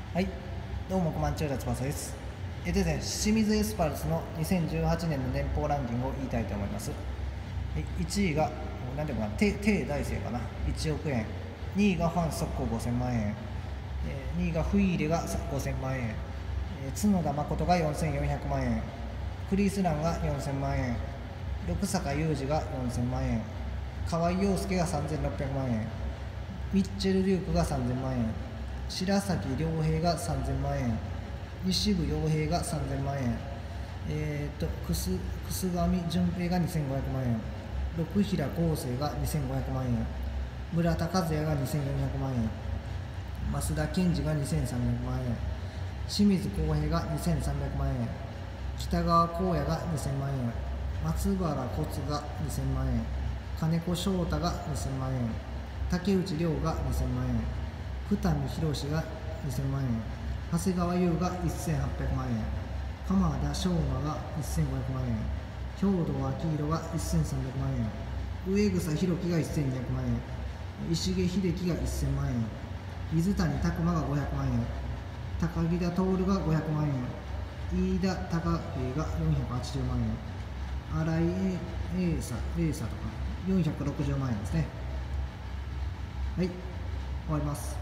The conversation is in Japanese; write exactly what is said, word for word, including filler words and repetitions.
はい、どうもコマンチューラ翼です。えでですね、清水エスパルスのにせんじゅうはちねんの年俸ランキングを言いたいと思います。いちいが、なんていうかな、テテ大勢かな、いちおくえん。にいがファン・ソッコーごせんまん円。にいがフィーレがごせんまん円。角田誠がよんせんよんひゃくまん円。クリス・ランがよんせんまん円。六坂雄二がよんせんまん円。河合陽介がさんぜんろっぴゃくまん円。ミッチェル・デュークがさんぜんまん円。白崎良平がさんぜんまん円。西部洋平がさんぜんまん円。えー、と楠上淳平がにせんごひゃくまん円。六平康生がにせんごひゃくまん円。村田和也がにせんよんひゃくまん円。増田健二がにせんさんびゃくまん円。清水康平がにせんさんびゃくまん円。北川光也がにせんまん円。松原骨がにせんまん円。金子翔太がにせんまん円。竹内涼がにせんまん円。二見博がにせんまん円。長谷川優がせんはっぴゃくまん円。鎌田翔馬がせんごひゃくまん円。兵藤明宏がせんさんびゃくまん円。植草弘樹がせんにひゃくまん円。石毛秀樹がせんまん円。水谷拓磨がごひゃくまん円。高木田徹がごひゃくまん円。飯田貴平がよんひゃくはちじゅうまん円。新井英佐とかよんひゃくろくじゅうまん円ですね。はい、終わります。